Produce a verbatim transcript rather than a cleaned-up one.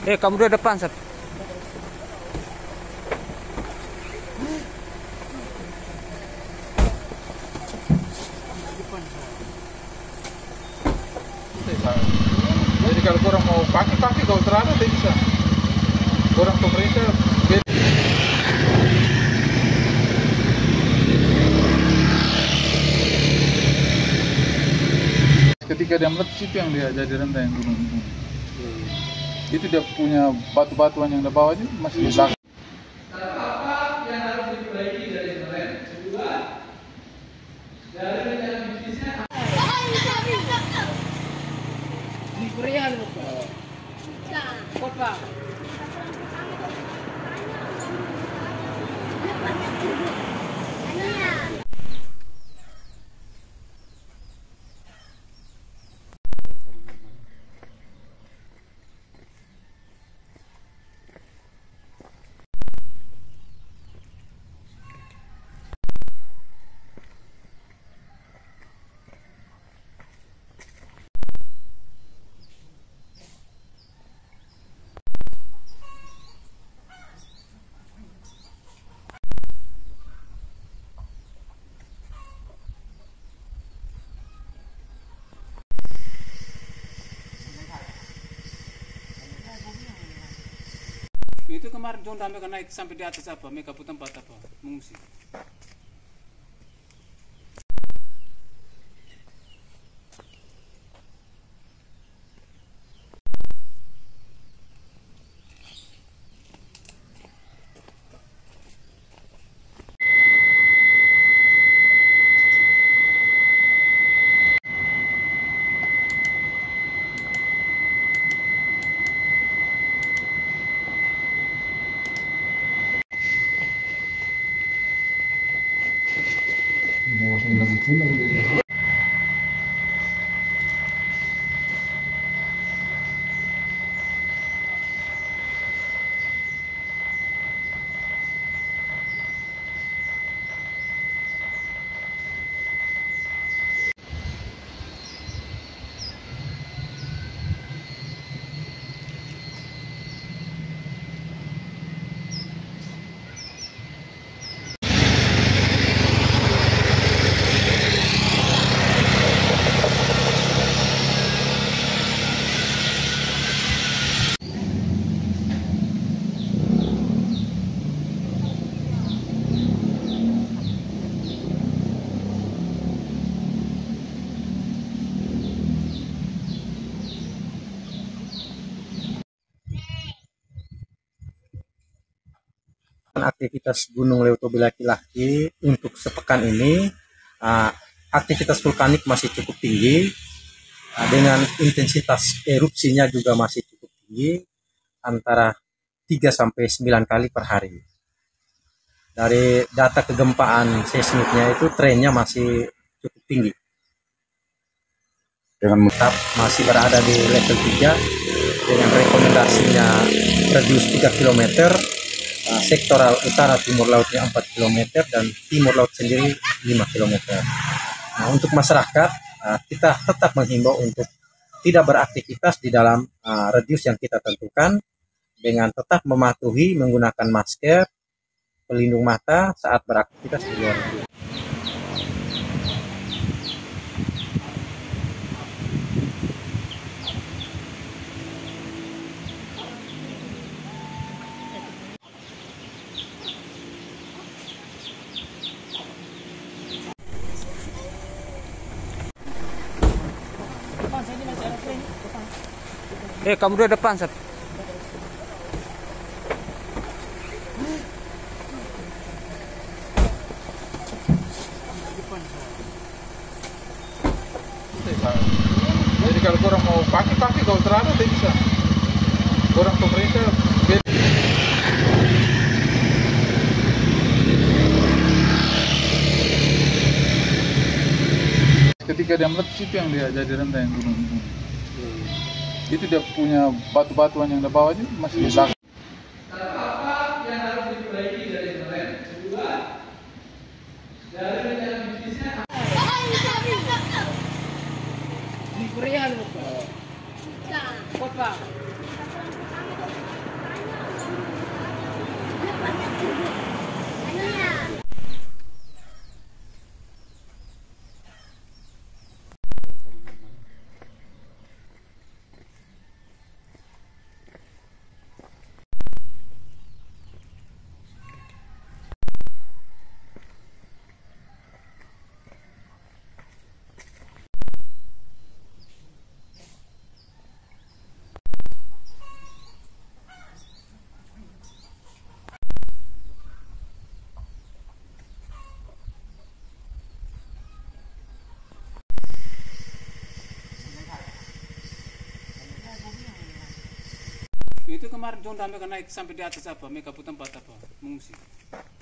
Eh, kamu di depan, Sat. Jadi kalau kurang mau pakai-pakai kalau terlalu tidak bisa. Kurang pemerintah beda. Ketika dia meletus itu yang dia jadi rentang gunung. Hmm. Itu dia punya batu-batuan yang dia bawa aja masih di belakang. Apa yang harus diperbaiki dari kemarin? Kedua, dari rencana bisnisnya. Di Korea loh, Pak. Kot, Pak. Itu kemarin John Dame kan naik sampai di atas apa? Mereka pun tempat apa? Mengungsi. Mau lagi pulang dia. Aktivitas Gunung Leutobi Laki-Laki untuk sepekan ini, uh, aktivitas vulkanik masih cukup tinggi, uh, dengan intensitas erupsinya juga masih cukup tinggi, antara tiga sampai sembilan kali per hari. Dari data kegempaan seismiknya itu trennya masih cukup tinggi, dengan tetap masih berada di level tiga dengan rekomendasinya radius tiga kilometer. Uh, sektoral utara timur lautnya empat kilometer dan timur laut sendiri lima kilometer. Nah, untuk masyarakat uh, kita tetap menghimbau untuk tidak beraktivitas di dalam uh, radius yang kita tentukan, dengan tetap mematuhi menggunakan masker, pelindung mata saat beraktivitas di luar negeri. Eh, kamu di depan, Sat. Jadi kalau kurang mau pakai-pakai kalau terlalu tidak bisa. Kurang pemerintah beda. Ketika dia meletus itu yang dia jadi rentang gunung. Hmm. Itu dia punya batu-batuan yang dia bawa aja masih di belakang. Apa yang harus diperbaiki dari kemarin? Kedua, dari rencana bisnisnya. Di Korea loh, Pak. Kot, Pak. Itu kemarin John Dame kan naik sampai di atas apa? Mereka tempat apa? Mengungsi.